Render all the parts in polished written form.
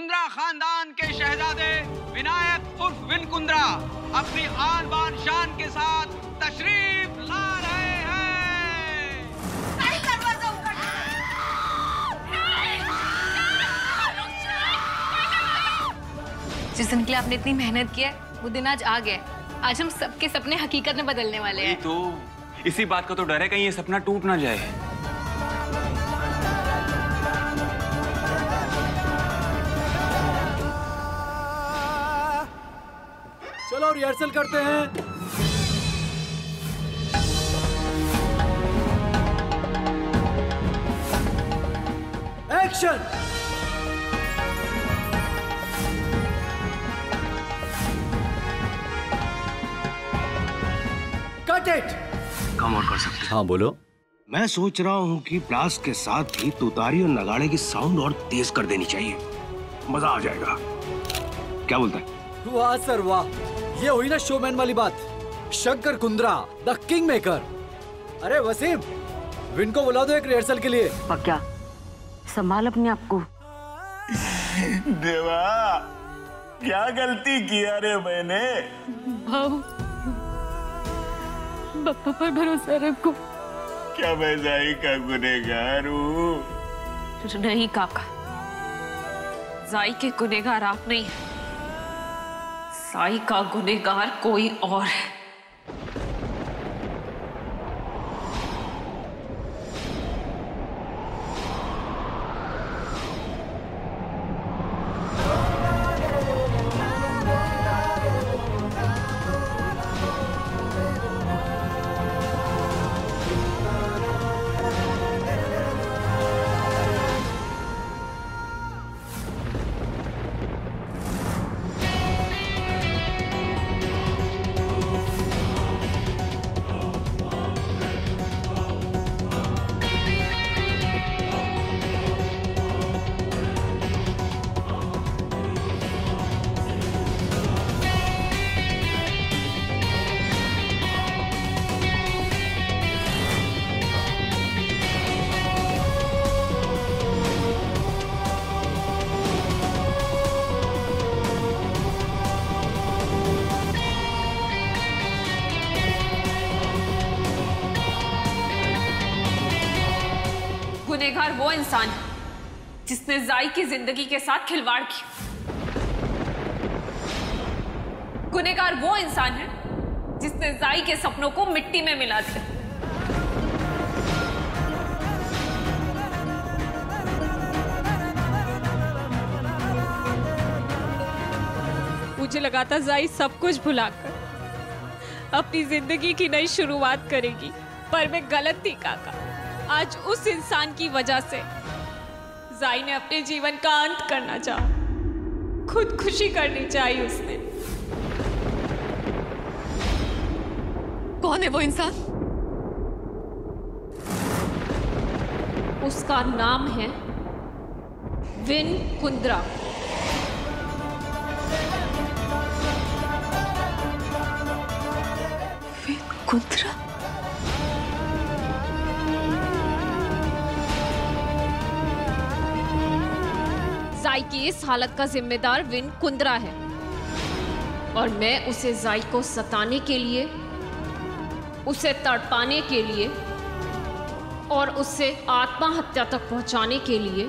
कुंद्रा खानदान के शहजादे विनायक उर्फ विन कुंद्रा अपनी आन बान शान के साथ तशरीफ ला रहे हैं। जिस दिन के लिए आपने इतनी मेहनत की है वो दिन आज आ गया। आज हम सबके सपने हकीकत में बदलने वाले हैं। तो इसी बात का तो डर है कहीं ये सपना टूट ना जाए। चलो रिहर्सल करते हैं। एक्शन। Cut it. कम और कर सकते। हाँ बोलो। मैं सोच रहा हूँ कि ब्लास्ट के साथ ही तुतारी और नगाड़े की साउंड और तेज कर देनी चाहिए, मजा आ जाएगा। क्या बोलता है? वाह सर वाह, ये हुई ना शोमैन वाली बात। Shankar Kundra the king maker. अरे वसीम, विन को बुला दो एक रिहर्सल के लिए। पक्का संभाल अपने आप को। देवा, क्या गलती किया रे मैंने? बप्पा पर भरोसा रखो। क्या मैं जाई का गुनहगार हूँ? नहीं काका, जाई के गुनहगार आप नहीं, साई का गुनहगार कोई और है। गुनहगार वो इंसान है जिसने जाई की जिंदगी के साथ खिलवाड़ किया। गुनहगार वो इंसान है जिसने जाई के सपनों को मिट्टी में मिला दिया। मुझे लगा था जाई सब कुछ भुलाकर अपनी जिंदगी की नई शुरुआत करेगी, पर मैं गलत थी काका। आज उस इंसान की वजह से जाई ने अपने जीवन का अंत करना चाहा, खुदकुशी करनी चाहिए उसने। कौन है वो इंसान? उसका नाम है विन कुंद्रा। विन कुंद्रा? जाई की इस हालत का जिम्मेदार विन कुंद्रा है और मैं उसे जाई को सताने के लिए, उसे तड़पाने के लिए और उससे आत्महत्या तक पहुंचाने के लिए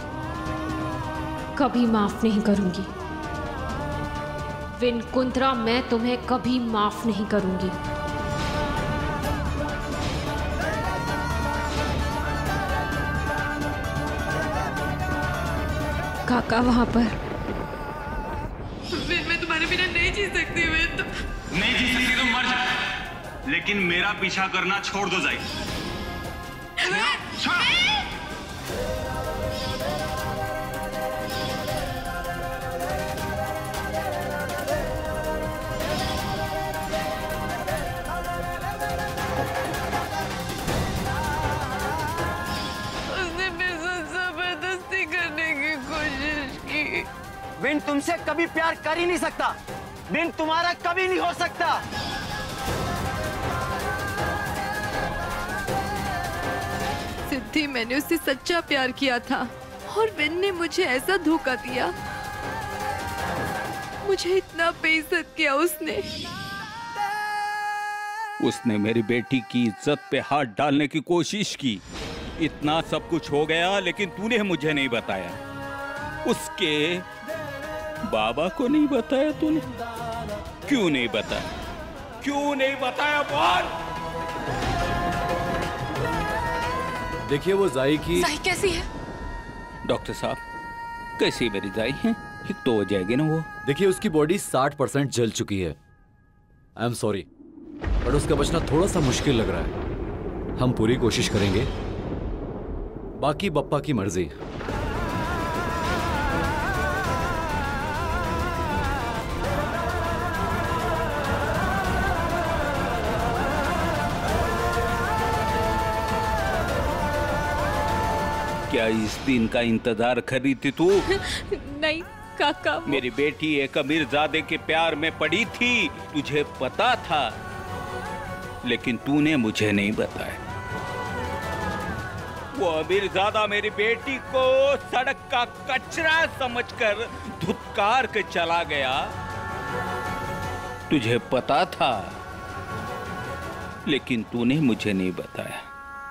कभी माफ नहीं करूंगी। विन कुंद्रा, मैं तुम्हें कभी माफ नहीं करूंगी। काका वहां पर। मैं तुम्हारे बिना नहीं जी सकती। नहीं जी सकती तो मर जा, लेकिन मेरा पीछा करना छोड़ दो जाई। विन तुमसे कभी प्यार कर ही नहीं सकता। विन तुम्हारा कभी नहीं हो सकता। सिद्धि, मैंने उससे सच्चा प्यार किया था और विन ने मुझे ऐसा धोखा दिया। मुझे इतना बेइज्जत किया उसने। उसने मेरी बेटी की इज्जत पे हाथ डालने की कोशिश की। इतना सब कुछ हो गया लेकिन तूने मुझे नहीं बताया। उसके बाबा को नहीं बताया तूने? क्यों नहीं बताया? क्यों नहीं बताया बोल? देखिए वो जाई कैसी है? डॉक्टर साहब कैसी मेरी जाई है? ठीक तो हो जाएगी ना वो? देखिए उसकी बॉडी 60% जल चुकी है। आई एम सॉरी बट उसका बचना थोड़ा सा मुश्किल लग रहा है। हम पूरी कोशिश करेंगे, बाकी बप्पा की मर्जी। क्या इस दिन का इंतजार कर रही थी तू? नहीं काका, मेरी बेटी एक अमीरजादे के प्यार में पड़ी थी, तुझे पता था लेकिन तूने मुझे नहीं बताया। वो अमीरजादा मेरी बेटी को सड़क का कचरा समझकर धुतकार के चला गया। तुझे पता था लेकिन तूने मुझे नहीं बताया।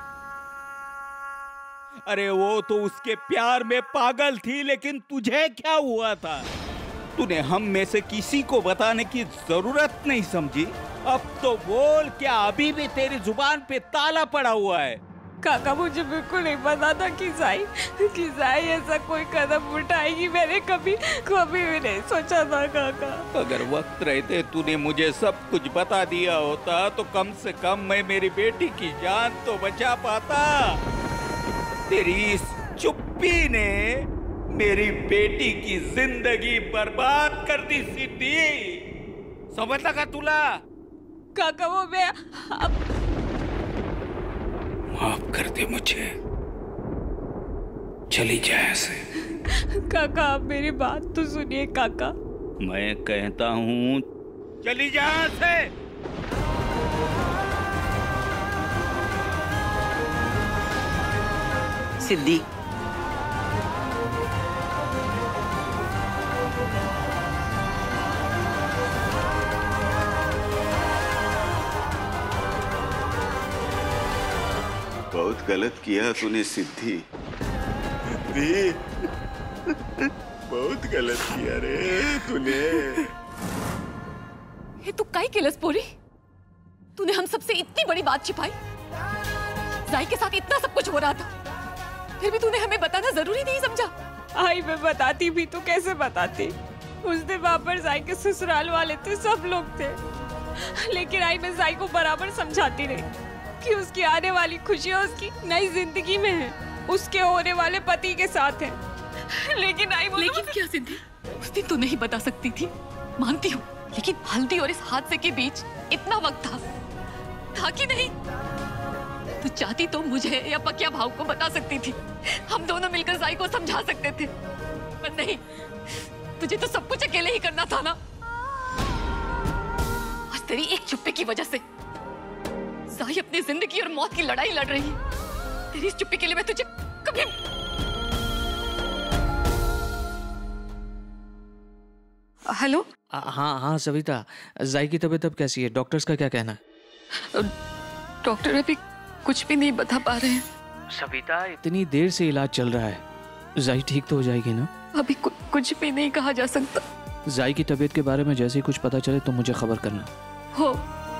अरे वो तो उसके प्यार में पागल थी, लेकिन तुझे क्या हुआ था? तूने हम में से किसी को बताने की जरूरत नहीं समझी। अब तो बोल, क्या अभी भी तेरी जुबान पे ताला पड़ा हुआ है? काका मुझे बिल्कुल नहीं पता था कि जाई ऐसा कोई कदम उठाएगी। मैंने कभी भी नहीं सोचा था काका। अगर वक्त रहते तूने मुझे सब कुछ बता दिया होता तो कम से कम मैं मेरी बेटी की जान तो बचा पाता। तेरी इस चुप्पी ने मेरी बेटी की जिंदगी बर्बाद कर दी सिद्धि। समझ लगा तुला? काका वो मैं माफ कर दे मुझे, चली जा ऐसे। काका आप मेरी बात तो सुनिए काका। मैं कहता हूँ चली जा ऐसे। सिद्धि, बहुत गलत किया तूने सिद्धि। बहुत गलत किया रे तूने। ये तू काई केलस पोरी? तूने हम सबसे इतनी बड़ी बात छिपाई। जाई के साथ इतना सब कुछ हो रहा था, फिर भी तूने हमें बताना जरूरी नहीं समझा। आई मैं बताती भी तो कैसे बताती? उस दिन वहां पर जाई के ससुराल वाले थे, सब लोग थे, लेकिन आई मैं जाई को बराबर समझाती रही कि उसकी आने वाली खुशियाँ उसकी नई जिंदगी में है, उसके होने वाले पति के साथ है। लेकिन क्या सिद्धि, उस दिन तू नहीं बता सकती थी, मानती हूँ, लेकिन हल्दी और इस हादसे के बीच इतना वक्त था कि नहीं? तू चाहती तो मुझे या पकिया भाव को बता सकती थी, हम दोनों मिलकर जाई को समझा सकते थे, पर नहीं, तुझे तो सब कुछ अकेले ही करना था ना। आज तेरी एक चुप्पी की वजह से जाई अपनी जिंदगी और मौत की लड़ाई लड़ रही है। तेरी इस चुप्पी के लिए मैं तुझे कभी... हेलो। हाँ सविता, जाई की तबीयत अब कैसी है? डॉक्टर्स का क्या कहना है? डॉक्टर अभी कुछ भी नहीं बता पा रहे हैं। सविता, इतनी देर से इलाज चल रहा है, जाई ठीक तो हो जाएगी ना? अभी कुछ भी नहीं कहा जा सकता। जाई की तबीयत के बारे में जैसे ही कुछ पता चले तो मुझे खबर करना। हो।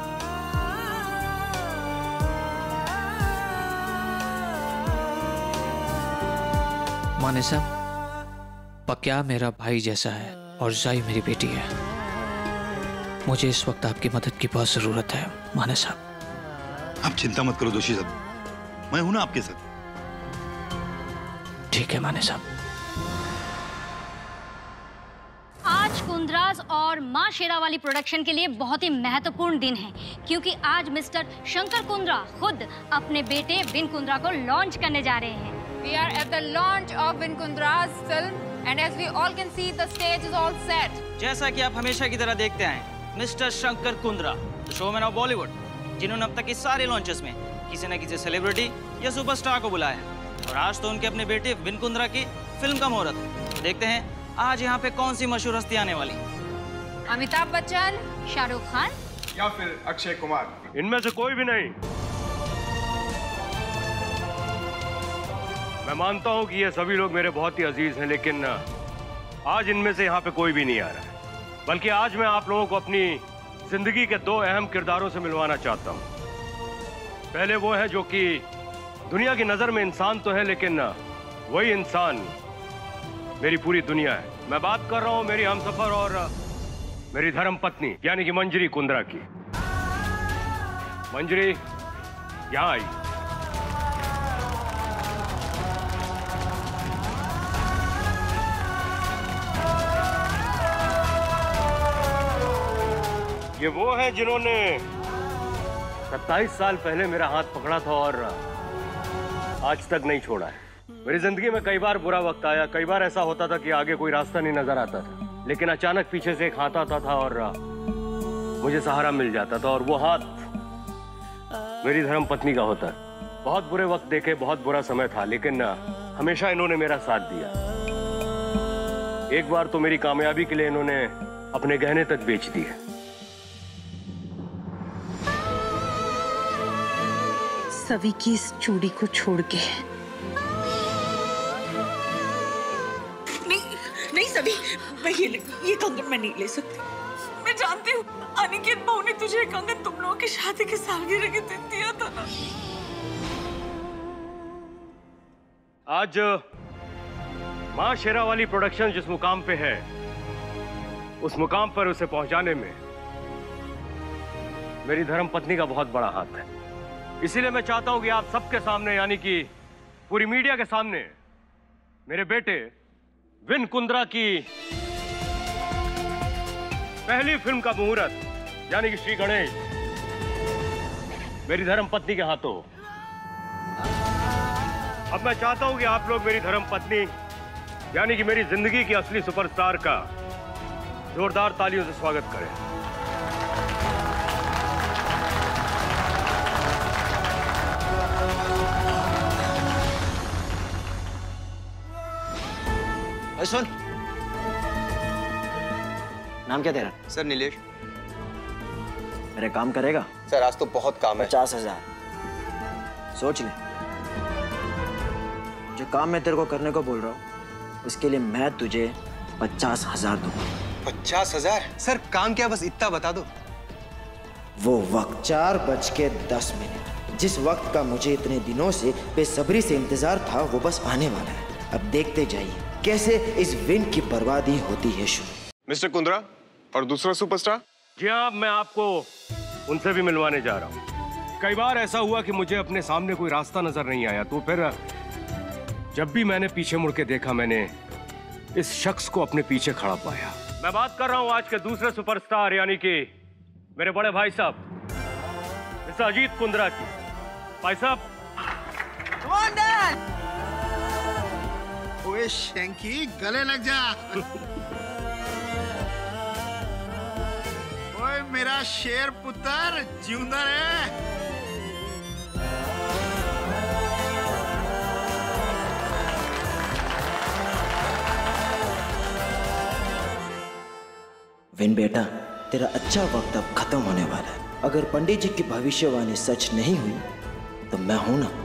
माने साहब, पक्या मेरा भाई जैसा है और जाई मेरी बेटी है। मुझे इस वक्त आपकी मदद की बहुत जरूरत है माने साहब। आप चिंता मत करो जोशी साहब, मैं हूं ना आपके साथ। ठीक है माने साहब। आज कुंद्रास और मां शेरावाली प्रोडक्शन के लिए बहुत ही महत्वपूर्ण दिन है, क्योंकि आज मिस्टर शंकर कुंद्रा खुद अपने बेटे विन कुंद्रा को लॉन्च करने जा रहे हैं। We are at the launch of Vin Kundra's film, and as we all can see, the stage is all set. जैसा कि आप हमेशा की तरह देखते आए, mister Shankar Kundra, the showman of Bollywood, जिन्होंने अब तक इस सारे लॉन्चेस में किसी न किसी सेलिब्रिटी या सुपरस्टार को बुलाया, और आज तो उनके अपने बेटे विन कुंद्रा की फिल्म का मुहूर्त है। देखते हैं आज यहाँ पे कौन सी मशहूर हस्ती आने वाली। अमिताभ बच्चन, शाहरुख खान या फिर अक्षय कुमार? इनमें से कोई भी नहीं। मैं मानता हूं कि ये सभी लोग मेरे बहुत ही अजीज हैं, लेकिन आज इनमें से यहाँ पे कोई भी नहीं आ रहा है। बल्कि आज मैं आप लोगों को अपनी जिंदगी के दो अहम किरदारों से मिलवाना चाहता हूँ। पहले वो है जो कि दुनिया की नजर में इंसान तो है, लेकिन वही इंसान मेरी पूरी दुनिया है। मैं बात कर रहा हूँ मेरी हमसफर और मेरी धर्म पत्नी यानी कि मंजरी कुंद्रा की। मंजरी यहाँ आई। ये वो है जिन्होंने 27 साल पहले मेरा हाथ पकड़ा था और आज तक नहीं छोड़ा है। मेरी जिंदगी में कई बार बुरा वक्त आया, कई बार ऐसा होता था कि आगे कोई रास्ता नहीं नजर आता था, लेकिन अचानक पीछे से एक हाथ आता था और मुझे सहारा मिल जाता था, और वो हाथ मेरी धर्म पत्नी का होता है। बहुत बुरे वक्त देखे, बहुत बुरा समय था, लेकिन हमेशा इन्होंने मेरा साथ दिया। एक बार तो मेरी कामयाबी के लिए इन्होंने अपने गहने तक बेच दिए। सभी की इस चूड़ी को छोड़ के। नहीं सभी, मैं ये कंगन मैं नहीं ले सकती। मैं जानती हूँ अनिकेत भाऊ ने तुझे कंगन तुम लोगों की शादी के सालगिरह के दिन दिया था ना। आज मां शेरा वाली प्रोडक्शन जिस मुकाम पे है, उस मुकाम पर उसे पहुंचाने में मेरी धर्म पत्नी का बहुत बड़ा हाथ है। इसीलिए मैं चाहता हूं कि आप सबके सामने, यानी कि पूरी मीडिया के सामने, मेरे बेटे विन कुंद्रा की पहली फिल्म का मुहूर्त यानी कि श्री गणेश मेरी धर्म पत्नी के हाथों। अब मैं चाहता हूं कि आप लोग मेरी धर्म पत्नी यानी कि मेरी जिंदगी की असली सुपरस्टार का जोरदार तालियों से स्वागत करें। सुन, नाम क्या तेरा? सर नीलेश। मेरे काम करेगा? सर आज तो बहुत काम है। 50,000 सोच ले। जो काम मैं तेरे को करने को बोल रहा हूँ उसके लिए मैं तुझे 50,000 दूंगा। 50,000? सर काम क्या, बस इतना बता दो। वो वक्त 4:10 जिस वक्त का मुझे इतने दिनों से बेसब्री से इंतजार था वो बस आने वाला है। अब देखते जाइए कैसे इस विन की बर्बादी होती है शुरू। मिस्टर कुंद्रा और दूसरा सुपरस्टार? जी हाँ, मैं आपको उनसे भी मिलवाने जा रहा हूँ। कई बार ऐसा हुआ कि मुझे अपने सामने कोई रास्ता नजर नहीं आया, तो फिर जब भी मैंने पीछे मुड़ के देखा, मैंने इस शख्स को अपने पीछे खड़ा पाया। मैं बात कर रहा हूँ आज के दूसरे सुपरस्टार यानी कि मेरे बड़े भाई साहब मिस्टर अजीत कुंद्रा की। भाई साहब। ओए शंकी, गले लग जा। ओए मेरा शेर पुत्र जिंदा है। विन बेटा, तेरा अच्छा वक्त अब खत्म होने वाला है। अगर पंडित जी की भविष्यवाणी सच नहीं हुई तो मैं हूं ना।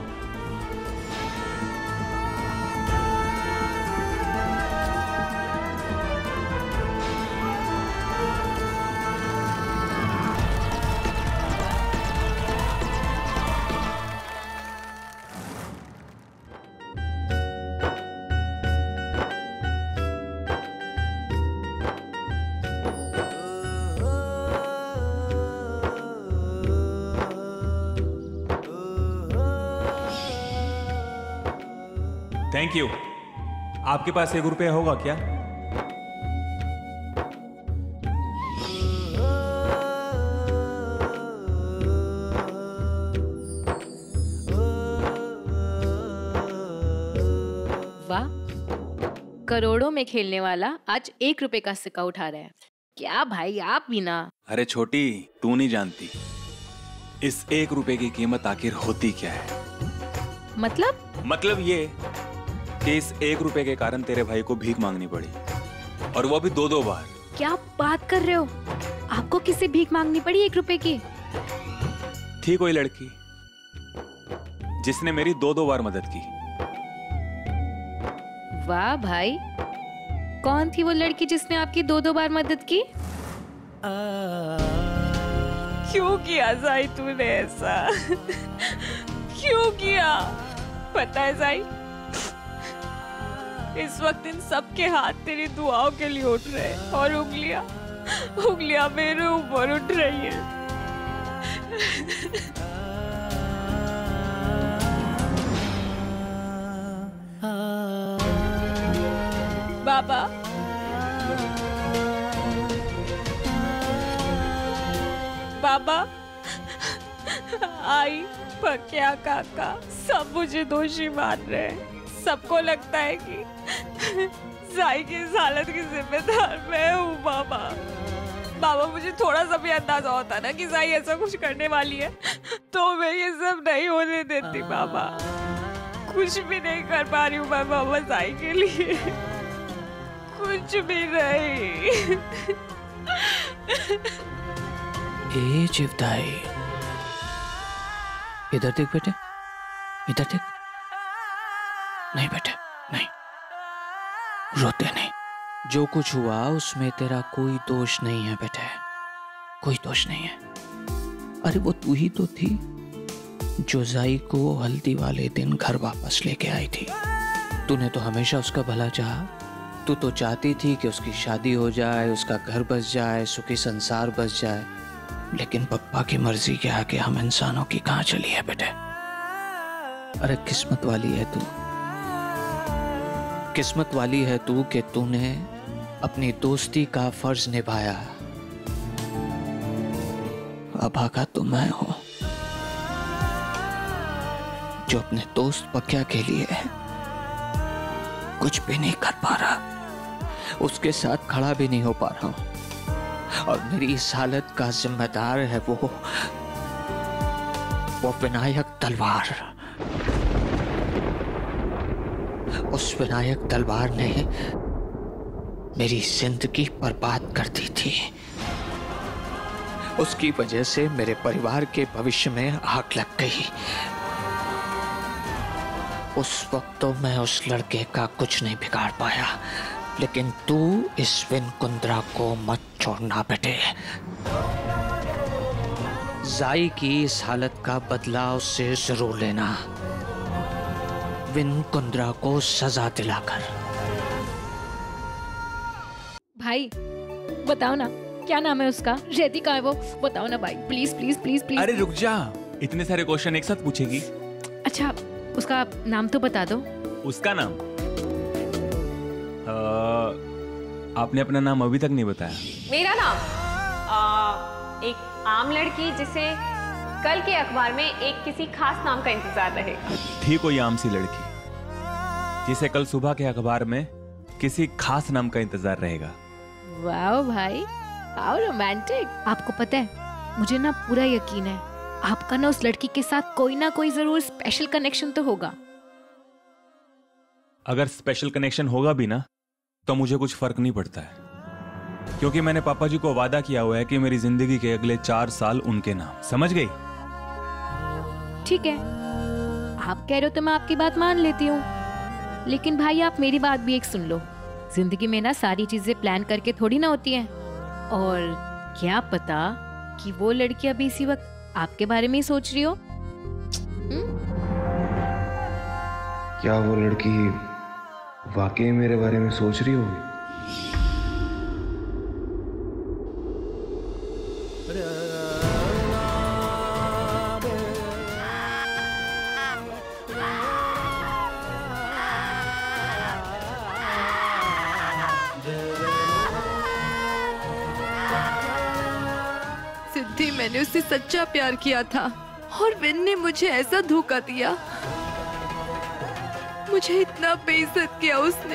Thank you. आपके पास 1 रुपया होगा क्या? वाह, करोड़ों में खेलने वाला आज 1 रुपए का सिक्का उठा रहा है। क्या भाई, आप भी ना। अरे छोटी, तू नहीं जानती इस 1 रुपए की कीमत आखिर होती क्या है। मतलब ये कि इस 1 रुपए के कारण तेरे भाई को भीख मांगनी पड़ी, और वो भी 2-2 बार। क्या बात कर रहे हो? आपको किससे भीख मांगनी पड़ी 1 रुपए की? थी कोई लड़की जिसने मेरी 2-2 बार मदद की। वाह भाई, कौन थी वो लड़की जिसने आपकी 2-2 बार मदद की? क्यों किया साई तूने ऐसा? क्यों किया? पता है साई, इस वक्त इन सबके हाथ तेरी दुआओं के लिए उठ रहे हैं और उंगलियां मेरे ऊपर उठ रही है। बाबा, बाबा, आई, पक्या, काका सब मुझे दोषी मान रहे हैं। सबको लगता है कि साई की इस हालत की जिम्मेदार मैं हूँ। बाबा, मुझे थोड़ा सा भी अंदाजा होता ना कि साई ऐसा कुछ करने वाली है तो मैं ये सब नहीं होने देती। बाबा, कुछ भी नहीं कर पा रही हूँ मैं बाबा साई के लिए, कुछ भी नहीं। ए जीवदाई, इधर देख बेटे, इधर देख। नहीं बेटे, नहीं, रोते नहीं। जो कुछ हुआ उसमें तेरा कोई दोष नहीं है बेटे, कोई दोष नहीं है। अरे वो तू ही तो थी जो जाई को हल्दी वाले दिन घर वापस लेके आई थी। तूने तो हमेशा उसका भला चाहा। तू तो चाहती थी कि उसकी शादी हो जाए, उसका घर बस जाए, सुखी संसार बस जाए। लेकिन पप्पा की मर्जी के आगे हम इंसानों की कहां चली है बेटे। अरे किस्मत वाली है तू, किस्मत वाली है तू कि तूने अपनी दोस्ती का फर्ज निभाया। अभागा तो मैं हूं जो अपने दोस्त पक्या के लिए कुछ भी नहीं कर पा रहा, उसके साथ खड़ा भी नहीं हो पा रहा हूं। और मेरी इस हालत का जिम्मेदार है वो विनायक तलवार। उस विनायक तलवार ने मेरी जिंदगी बर्बाद कर दी थी। उसकी वजह से मेरे परिवार के भविष्य में आग लग गई। उस वक्त तो मैं उस लड़के का कुछ नहीं बिगाड़ पाया, लेकिन तू इस विन कुंद्रा को मत छोड़ना बेटे। जाई की इस हालत का बदला उससे जरूर लेना, विन कुंद्रा को सजा दिलाकर। भाई बताओ ना, क्या नाम है उसका? शेट्टी कहाँ है वो? बताओ ना भाई, प्लीज प्लीज प्लीज प्लीज। अरे रुक जा, इतने सारे क्वेश्चन एक साथ पूछेगी? अच्छा, उसका नाम तो बता दो। उसका नाम? आपने अपना नाम अभी तक नहीं बताया। मेरा नाम एक आम लड़की जिसे कल के अखबार में एक किसी खास नाम का इंतजार रहेगा। थी कोई आम सी लड़की जिसे कल सुबह के अखबार में किसी खास नाम का इंतजार रहेगा। वाह भाई, हाउ रोमांटिक। आपको पता है, मुझे ना पूरा यकीन है आपका ना उस लड़की के साथ कोई ना कोई जरूर स्पेशल कनेक्शन तो होगा। अगर स्पेशल कनेक्शन होगा भी ना तो मुझे कुछ फर्क नहीं पड़ता है, क्योंकि मैंने पापा जी को वादा किया हुआ है कि मेरी जिंदगी के अगले 4 साल उनके नाम। समझ गई? ठीक है, आप कह रहे हो तो मैं आपकी बात मान लेती हूँ, लेकिन भाई आप मेरी बात भी एक सुन लो। जिंदगी में ना सारी चीजें प्लान करके थोड़ी ना होती हैं, और क्या पता कि वो लड़की अभी इसी वक्त आपके बारे में ही सोच रही हो। क्या वो लड़की वाकई मेरे बारे में सोच रही होगी? सिद्धि, मैंने उससे सच्चा प्यार किया था और विन ने मुझे ऐसा धोखा दिया। मुझे इतना बेइज्जत किया उसने।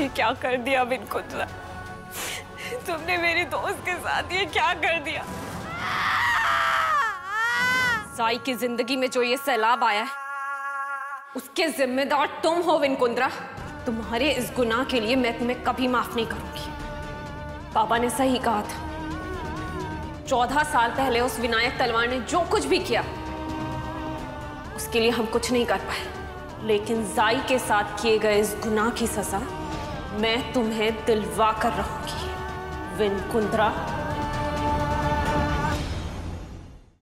ये क्या कर दिया विन कुंद्रा? तुमने मेरी दोस्त के साथ ये क्या कर दिया? साई की जिंदगी में जो ये सैलाब आया है, उसके जिम्मेदार तुम हो विन कुंद्रा। तुम्हारे इस गुनाह के लिए मैं तुम्हें कभी माफ नहीं करूंगी। पापा ने सही कहा था, 14 साल पहले उस विनायक तलवार ने जो कुछ भी किया उसके लिए हम कुछ नहीं कर पाए, लेकिन जाई के साथ किए गए इस गुनाह की सजा मैं तुम्हें दिलवा कर रहूंगी विन कुंद्रा।